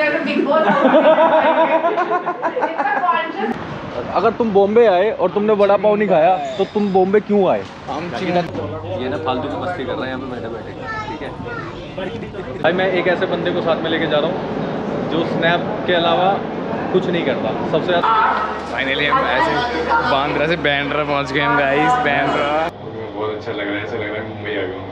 अगर तुम बॉम्बे आए और तुमने वड़ा पाव नहीं खाया तो तुम बॉम्बे क्यों आए? ये ना फालतू की मस्ती कर रहे हैं यहाँ पे बैठे बैठे, ठीक है भाई। मैं एक ऐसे बंदे को साथ में लेके जा रहा हूँ जो स्नैप के अलावा कुछ नहीं करता। सबसे ज़्यादा फाइनली हम ऐसे बांद्रा से बैंड्रा पहुँच गए हम गाइस। बैंड्रा बहुत अच्छा लग रहा है, ऐसा लग रहा है मुंबई आ गया।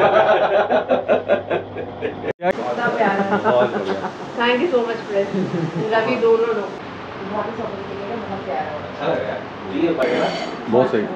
Thank you so much friend Ravi, दोनों लोग बहुत सही।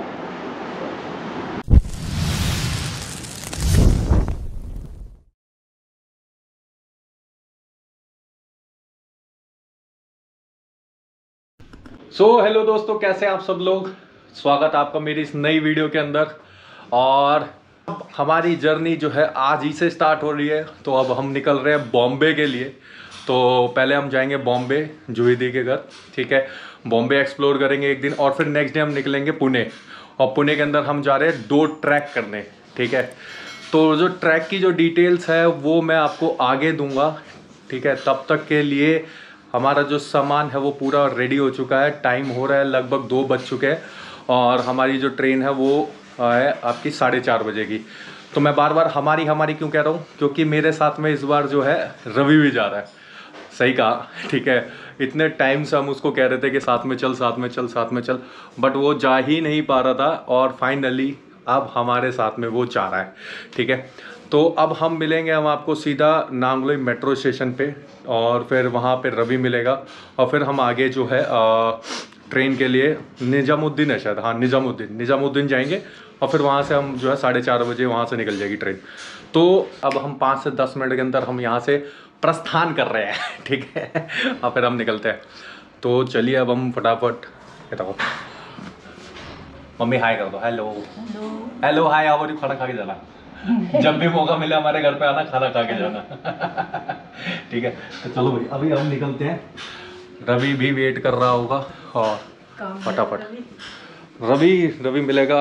हेलो दोस्तों, कैसे हैं आप सब लोग? स्वागत है आपका मेरी इस नई वीडियो के अंदर। और हमारी जर्नी जो है आज ही से स्टार्ट हो रही है। तो अब हम निकल रहे हैं बॉम्बे के लिए। तो पहले हम जाएंगे बॉम्बे जूही दी के घर, ठीक है। बॉम्बे एक्सप्लोर करेंगे एक दिन और फिर नेक्स्ट डे हम निकलेंगे पुणे। और पुणे के अंदर हम जा रहे हैं 2 ट्रैक करने, ठीक है। तो जो ट्रैक की जो डिटेल्स है वो मैं आपको आगे दूंगा, ठीक है। तब तक के लिए हमारा जो सामान है वो पूरा रेडी हो चुका है। टाइम हो रहा है लगभग 2 बज चुके हैं और हमारी जो ट्रेन है वो है आपकी 4:30 बजे की। तो मैं बार बार हमारी क्यों कह रहा हूँ, क्योंकि मेरे साथ में इस बार जो है रवि भी जा रहा है। सही कहा, ठीक है। इतने टाइम से हम उसको कह रहे थे कि साथ में चल, बट वो जा ही नहीं पा रहा था और फाइनली अब हमारे साथ में वो जा रहा है, ठीक है। तो अब हम मिलेंगे, हम आपको सीधा नांगलोई मेट्रो स्टेशन पे और फिर वहाँ पे रवि मिलेगा और फिर हम आगे जो है ट्रेन के लिए निजामुद्दीन है शायद, हाँ निजामुद्दीन जाएंगे और फिर वहाँ से हम जो है 4:30 बजे वहाँ से निकल जाएगी ट्रेन। तो अब हम 5 से 10 मिनट के अंदर हम यहाँ से प्रस्थान कर रहे हैं, ठीक है। और फिर हम निकलते हैं। तो चलिए अब हम फटाफट, बताओ मम्मी हाय कर दो। हेलो हाय, आओ खाना खा के जाना। जब भी मौका मिले हमारे घर पे आना, खाना खा के जाना। ठीक है, तो चलो भाई अभी हम निकलते हैं। रवि भी वेट कर रहा होगा और फटाफट रवि मिलेगा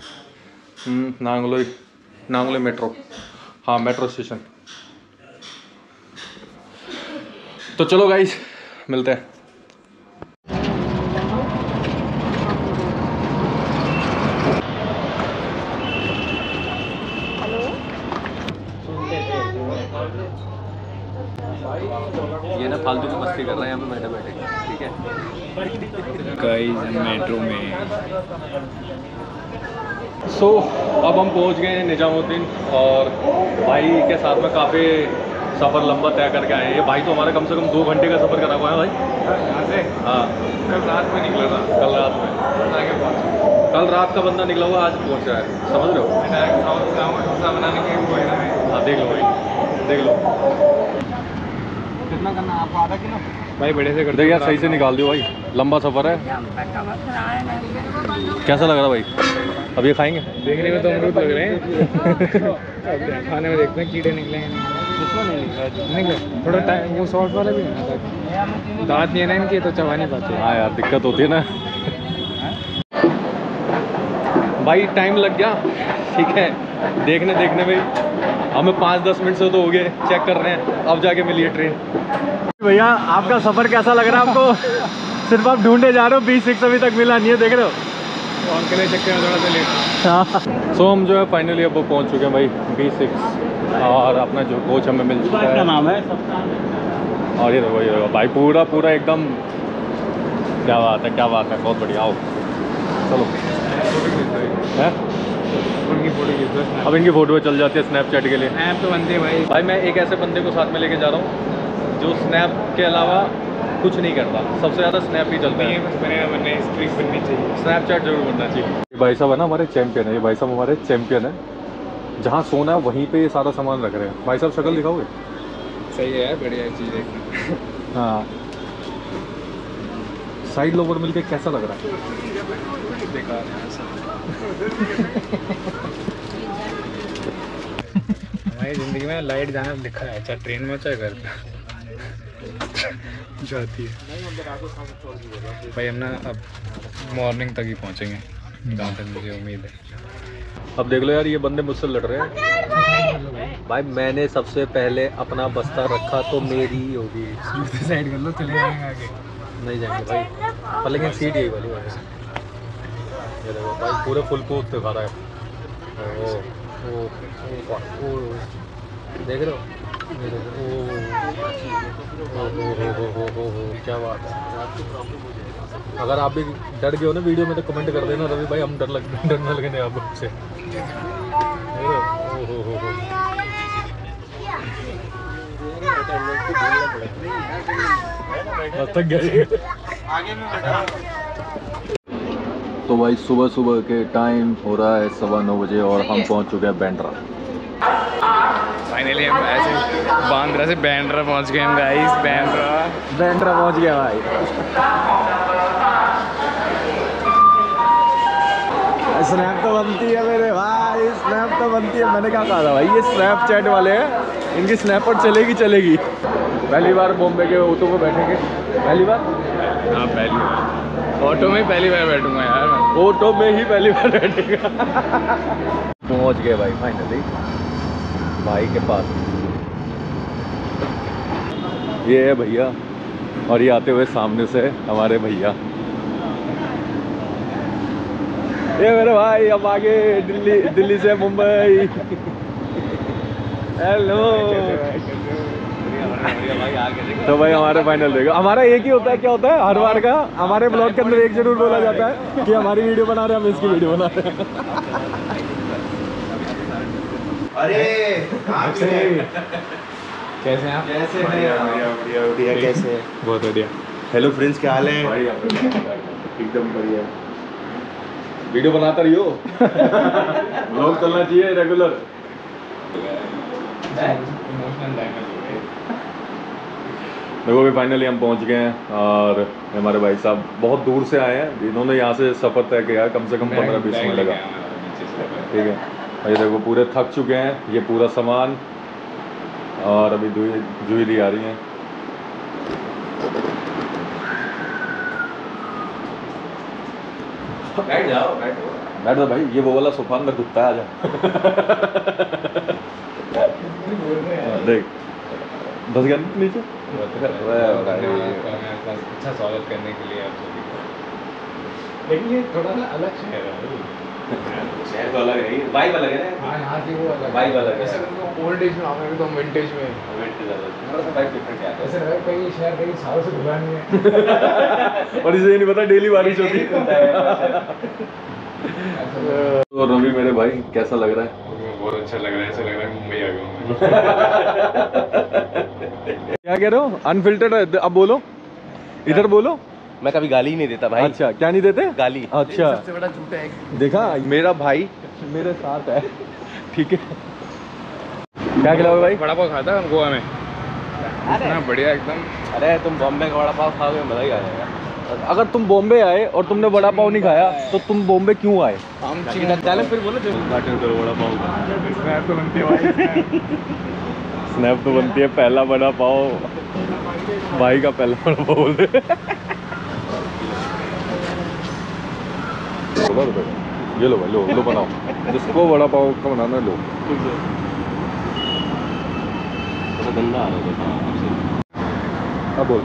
नांगलोई मेट्रो, हाँ मेट्रो स्टेशन। तो चलो गाइस मिलते हैं। ये ना फालतू की मस्ती कर रहे हैं यहाँ पे बैठे बैठे, ठीक है गाइस मेट्रो में। अब हम पहुँच गए हैं निजामुद्दीन और भाई के साथ में काफ़ी सफ़र लंबा तय करके आए हैं। ये भाई तो हमारा कम से कम 2 घंटे का सफ़र करा हुआ है भाई। यहाँ से हाँ, कल रात में निकला था। कल रात का बंदा निकला हुआ, आज पहुँच रहा है, समझ रहे हो। डोसा बनाने के लिए हाँ देख लो भाई, देख लो कितना करना आपको, आधा किलो भाई बड़े से कर देख यार, सही से निकाल दियो भाई, लंबा सफ़र है। कैसा लग रहा भाई? अब ये खाएंगे? देखने में तो अमरूद लग रहे हैं। खाने में देखते हैं कीड़े निकलेंगे नहीं। थोड़ा टाइम वो सॉल्ट वाला भी है ना, दांत नहीं है ना इनके तो चबा नहीं पाते। हाँ यार दिक्कत होती है ना। भाई टाइम लग गया, ठीक है। देखने में हमें 5-10 मिनट से तो हो गए चेक कर रहे हैं, अब जाके मिली है ट्रेन। भैया आपका सफ़र कैसा लग रहा है आपको? सिर्फ आप ढूंढे जा रहे हो, B6 अभी तक मिला नहीं है, देख रहे हो। उनके लिए चक्कर में थोड़ा सा लेट। सो हम जो है फाइनली अब पहुंच चुके हैं भाई B6 और अपना जो कोच हमें मिल चुका है। क्या नाम है? और ये देखो भाई पूरा एकदम, क्या बात है बहुत बढ़िया। आओ चलो है, अब इनकी फ़ोटो चल जाती है स्नैपचैट के लिए। ऐप तो बनते हैं भाई। मैं एक ऐसे बंदे को साथ में लेके जा रहा हूँ जो स्नैप के अलावा कुछ नहीं करता। सबसे ज़्यादा स्नैप ही चलता है। स्ट्रीक बननी चाहिए, स्नैपचैट जरूर बनना चाहिए। ये भाई साहब है ना हमारे चैंपियन है, जहाँ सोना है वहीं पे ये सारा सामान रख रहे हैं। भाई साहब शक्ल दिखाओगे? सही है, बढ़िया चीज़ है। हाँ, साइड लोवर मिलके कैसा लग रहा है? बेकार है। हमारी ज़िंदगी में लाइट जाना लिखा है, चाहे ट्रेन में चाहे घर पे जाती है भाई। हम ना अब मॉर्निंग तक ही पहुँचेंगे जहाँ तक मुझे उम्मीद है। अब देख लो यार, ये बंदे मुझसे लड़ रहे हैं। भाई मैंने सबसे पहले अपना बस्ता रखा तो मेरी होगी। साइड कर लो, चले जाएंगे आगे। नहीं जाएंगे भाई, पर लेकिन सीट यही वाली है। ये देखो भाई पूरे फुल कूद दिखा रहा है। ओ देख रहे हो, ये देखो ओ क्या बात है। अगर आप भी डर गए हो ना वीडियो में तो कमेंट कर देना रवि भाई, हम डरने लगे नहीं आपसे। तो भाई सुबह सुबह के टाइम हो रहा है 9:15 बजे और हम पहुंच चुके हैं बैंड्रा। फाइनली हम ऐसे बांद्रा से बैंड्रा पहुंच गए हम गाइस। बैंड्रा पहुंच गया भाई। स्नैप तो बनती है मेरे भाई, स्नैप तो बनती है। मैंने क्या कहा था भाई, ये स्नैपचैट वाले हैं, इनकी स्नैपर चलेगी। पहली बार बॉम्बे के ऑटो में बैठेंगे। पहली बार? हाँ पहली बार ऑटो में पहली बार बैठूंगा यार मैं। ऑटो में ही पहली बार बैठेगा। पहुंच गए भाई फाइनली भाई के पास। ये है भैया और ये आते हुए सामने से हमारे भैया। ये मेरे भाई अब आगे दिल्ली से मुंबई। हेलो। तो भाई हमारे फाइनल देखो, हमारा एक ही होता है, क्या होता है हर बार का हमारे ब्लॉग के अंदर एक जरूर बोला जाता है कि हमारी वीडियो बना रहे हैं, हम इसकी वीडियो बना रहे हैं। अरे कैसे हैं आप? कैसे हैं? बढ़िया कैसे हैं? बहुत बढ़िया। हेलो फ्रेंड्स, क्या हाल है? एकदम बढ़िया। वीडियो बनाता रहियो। ब्लॉग चलना चाहिए रेगुलर। देखो भी फाइनली हम पहुंच गए हैं और हमारे भाई साहब बहुत दूर से आए हैं। इन्होंने यहाँ से सफ़र तय किया है, कम से कम 15-20 मिनट लगा। ठीक है, ये देखो पूरे थक चुके हैं, ये पूरा सामान। और अभी जूही दी आ रही हैं। बैठ जाओ, बैठो भाई। ये वो वाला सोफा अंदर घुसता है, आजा। देख बस गया नीचे। अच्छा स्वागत करने के लिए आप सभी को। लेकिन ये थोड़ा सा अलग शहर है। शहर तो अलग है, वाइब अलग है ना। हाँ यहाँ की वो अलग वाइब अलग है। ऐसे ओल्ड एज में आऊँगा तो विंटेज में। थोड़ा सा वाइब डिफरेंट है। ऐसे लगा कहीं शहर कहीं सालों से घुला नहीं है। और इसे ये नहीं पता डेली बारिश होती है। तो रवि मेरे भाई कैसा लग रहा है? बहुत अच्छा लग रहा है, ऐसा लग रहा है मुंबई आ गया हूँ। क्या कह रहे हो? अनफिल्टर्ड अब बोलो, इधर बोलो। मैं कभी गाली ही नहीं देता भाई। अच्छा, क्या नहीं देते? गाली। अच्छा, सबसे बड़ा झूठ है। देखा मेरा भाई मेरे साथ है। ठीक है, क्या खिलाओगे भाई? बड़ा पाव खाता हम गोवा में, इतना बढ़िया एकदम। अरे तुम बॉम्बे का वड़ा पाव खाओगे, मजा ही आ जाएगा। अगर तुम बॉम्बे आए और तुमने वड़ा पाव नहीं खाया तो तुम बॉम्बे क्यों आए? हम चैलेंज फिर बोलो जो वड़ा पाव स्नैप तो बनती है भाई। स्नैप तो बनती है। पहला वड़ा पाव भाई का, पहला वड़ा पाव बोल। ये लो भाई, लो बनाओ। जिसको वड़ा पाव का बनाना लो। गंदा आ रहा है। अब बोल।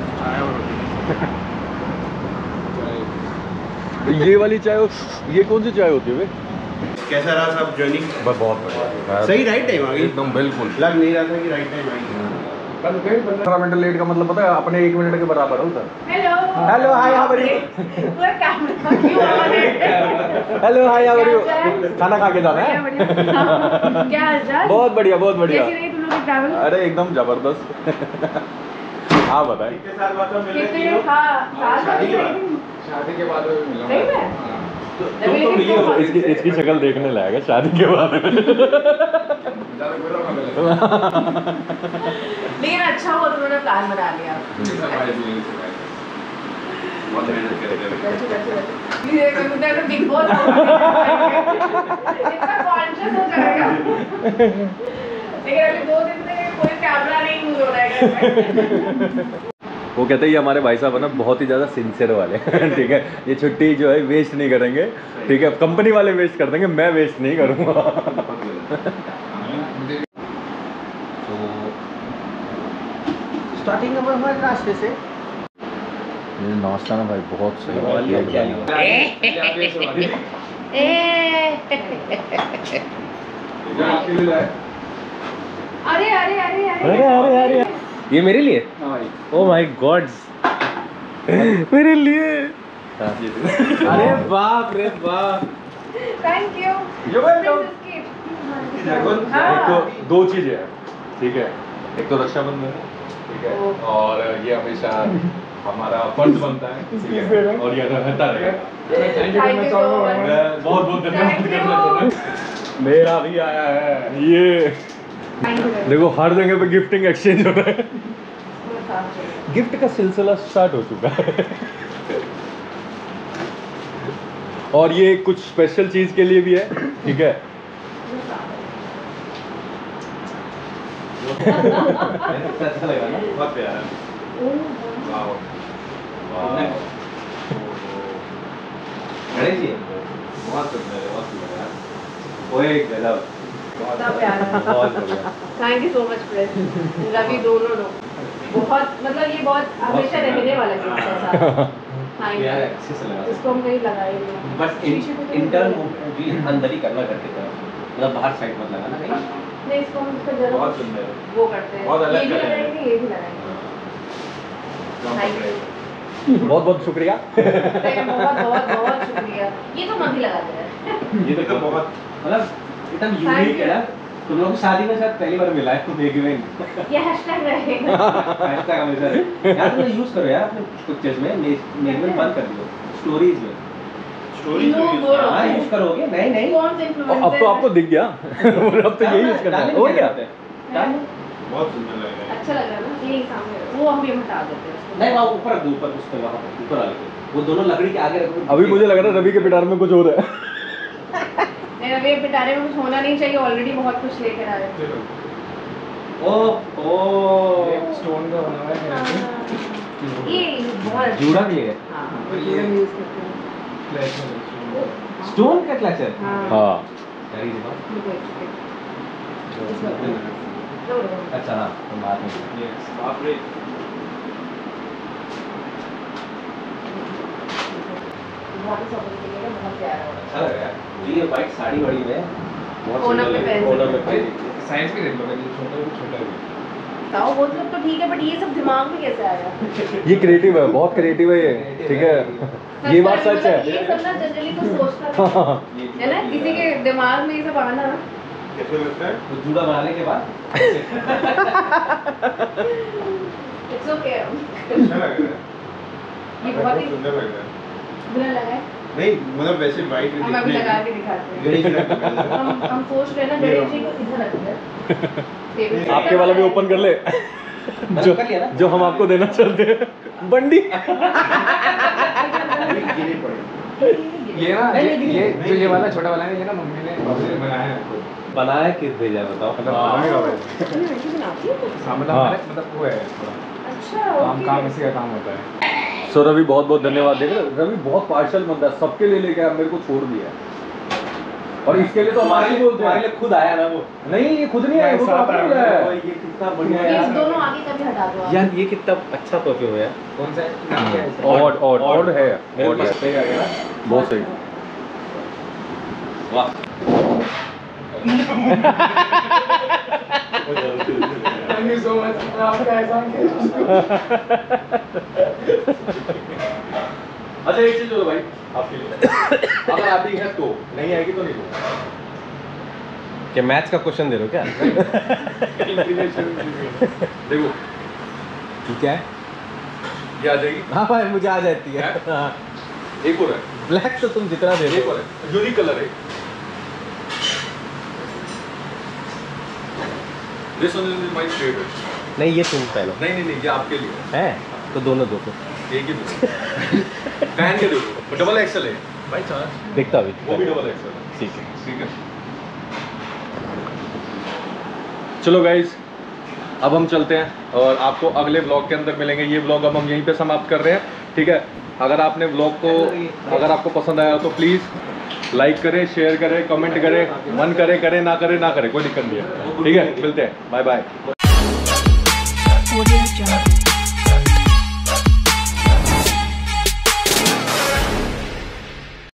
ये वाली चाय, ये कौन सी चाय होती है? कैसा रहा सब जर्नी? बस बहुत बढ़िया। सही राइट टाइम आ गई एकदम बिल्कुल। लग नहीं रहा था कि राइट टाइम आएगी। 15 मिनट लेट का मतलब पता है, अपने 1 मिनट के बराबर होता है। Hello hello hi how are you? पूरा कैमरा क्यों ऑन है? Hello hi how are you? खाना खा के जाना है? क्या हालचाल? बहुत बढ़िया, बहुत बढ़िया। कैसी रही तुम लोग की ट्रैवल? अरे एकदम जबरदस्त। हाँ बताएं। कितने साल शादी के बाद मिला। सही में? तुम तो मिली हो, इसकी शक्ल देखने लायक है शादी के बाद। लेकिन अच्छा हुआ तुमने प्लान बना लिया। बिग बॉस इतना कॉन्शियस हो जाएगा। लेकिन अभी 2 दिन से कोई कैमरा नहीं यूज हो रहा है। वो कहते हैं ये हमारे भाई साहब है ना, बहुत ही ज़्यादा सिंसियर वाले। ठीक है, ये छुट्टी जो है वेस्ट नहीं करेंगे। ठीक है, कंपनी वाले वेस्ट कर देंगे, मैं वेस्ट नहीं करूँगा। स्टार्टिंग हमारे रास्ते से ये नाश्ता ना भाई बहुत सही है। अरे अरे अरे अरे अरे अरे ये मेरे लिए ओ माय गॉड मेरे लिए अरे बाप रे बाप थैंक यू एक तो दो चीजें हैं, ठीक है, एक तो रक्षाबंधन है, ठीक है, और ये हमेशा हमारा फर्ज बनता है, ठीक है, और ये रहता रहेगा। मैं बहुत बहुत धन्यवाद करना चाहूँगा। मेरा भी आया है ये, देखो हर जगह पे गिफ्टिंग एक्सचेंज हो रहा है। गिफ्ट का सिलसिला स्टार्ट हो चुका है। और ये कुछ स्पेशल चीज के लिए भी है, ठीक है। अच्छा लगा ना, बहुत प्यारा। वाह वाह, गणेश जी बहुत सुंदर है, बहुत सुंदर है। ओए गजब, बहुत प्यारा, बहुत बढ़िया। Thank you so much friend Ravi, दोनों लोग बहुत, मतलब ये बहुत हमेशा रहने वाला गिफ्ट है सारा। यार अच्छे से लगा, इसको हम कहीं लगाएंगे बस इंटर्न भी अंदर ही करना करके तरफ, मतलब बाहर साइड मत लगाना कहीं। नहीं, इसको हम इसका जरूर बहुत सुंदर है, वो करते हैं, बहुत अलग ये भी कलर है। लगाएंगे, ये भी लगाएंगे। थैंक यू, बहुत बहुत शुक्रिया। बहुत बहुत बहुत शुक्रिया। ये तो मत ही लगा दे रहा है। ये तो बहुत मतलब एकदम यूनिक है यार। तुम लोग शादी में शायद पहली बार मिला है तुम, एक इवेंट ये हैशटैग रहेगा। ऐसा हमेशा यार तुम यूज करो यार अपने पिक्चर्स में, मेजमेंट बंद कर दियो स्टोरीज में। स्टोरीज में यूज करो। हां यूज करोगे, नहीं नहीं कौन से इन्फ्लुएंसर अब तो आपको दिख गया। अब तो यही यूज करना है और क्या। बहुत सुंदर लग रहा है। अच्छा लग रहा है ना, यही सामने वो हम ये हटा देते हैं उसको। नहीं वहाँ ऊपर रख दो, ऊपर उस पे वहाँ ऊपर वाले पे, वो दोनों लकड़ी के आगे रखो। अभी मुझे लग रहा है रवि के पिटार में कुछ हो रहा है। नहीं, रवि पिटारे में कुछ होना नहीं चाहिए, ऑलरेडी बहुत कुछ लेकर आए हैं। ओ ओ स्टोन का बना हुआ है ये बहुत अच्छा जुड़ा भी है। हाँ, ये हम यूज करते हैं। फ्लैश में स्टोन का क्लचर। हाँ, हाँ यार ये बात बिल्कुल इसमें। अच्छा। हाँ तो बात नहीं। यस बाप रे बहुत sophisticated है, बहुत प्यारा है। अच्छा लग रहा है ये व्हाइट साड़ी बड़ी में बहुत ओनम सुंदर में लग पहन रही है। ओनम में भाई पहन साइज भी देख लो, ये छोटा है छोटा है। बताओ, वो सब तो ठीक है, बट ये सब दिमाग में कैसे आया? ये क्रिएटिव है, बहुत क्रिएटिव है ये, ठीक है, ये बात सच है। ये सब ना जनरली कुछ सोचता है ना, किसी के दिमाग में ये सब आना ना। कैसे लगता है तो जूड़ा बनाने के बाद इट्स ओके। अच्छा लग रहा है, ये बहुत ही सुंदर लग रहा है। बुरा लगा है। नहीं मतलब वैसे वाइट हम अभी लगा के दिखाते हैं। गणेश जी का हम सोच रहे हैं ना गणेश जी को इधर रखते हैं टेबल पे। आपके वाला भी ओपन कर ले, जो कर लिया ना? जो हम आपको देना चाहते हैं, बंडी। गिरे पड़े। ये ना नहीं, ये नहीं, जो ये नहीं। वाला छोटा वाला है, ये ना मम्मी ने बनाया है खुद। बनाया किस भेजा बताओ। मतलब हाँ। बनाने का भाई ये बनाती है कुछ? हाँ मतलब हाँ। हमारे मतलब वो है थोड़ा अच्छा, काम काम ओके। इसी का काम होता है। सो रवि बहुत बहुत धन्यवाद। देख रहे हो, रवि बहुत पार्शल बंदा है, सबके लिए लेके आया, मेरे को छोड़ दिया। और इसके लिए तो हमारे लिए बोलते तुम्हारे हैं। लिए खुद आया ना वो। नहीं ये खुद नहीं आया, वो तो आपने बुलाया है। ये कितना बढ़िया ये है दोनों आगे कभी हटा दो आप। यार, ये कितना अच्छा परफ्यूम है। कौन सा नाम क्या है इसका? ऑड है, मेरे ऑड पास है, सही आ गया ना? बहुत सही। वाह Thank you so much, मैं आपका एहसान किया। अच्छा एक चीज बोलो भाई आपके लिए, अगर आती है तो, नहीं आएगी तो नहीं दूंगा। क्या मैथ्स का क्वेश्चन दे रहे हो क्या? देखो क्या है? ये आ जाएगी, हाँ भाई मुझे आ जाती है। हाँ। एक और है, ब्लैक तो तुम जितना दे एक दो। और है, यूनिक कलर है। This one is my favourite. नहीं ये तुम पहनो। नहीं नहीं नहीं, ये आपके लिए है तो दोनों दो तो है, एक ही दो। पहन के देखो, डबल एक्सेल है भाई, चार्ज देखता अभी। वो भी डबल एक्सेल है। ठीक है। ठीक है, चलो गाइज अब हम चलते हैं और आपको अगले व्लॉग के अंदर मिलेंगे। ये व्लॉग अब हम यहीं पे समाप्त कर रहे हैं, ठीक है। अगर आपने व्लॉग को, अगर आपको पसंद आया तो प्लीज़ लाइक करें, शेयर करें, कमेंट करें, मन करे करे, ना करे ना करे, कोई दिक्कत नहीं है, ठीक है। मिलते हैं, बाय बाय। Audio Jungle.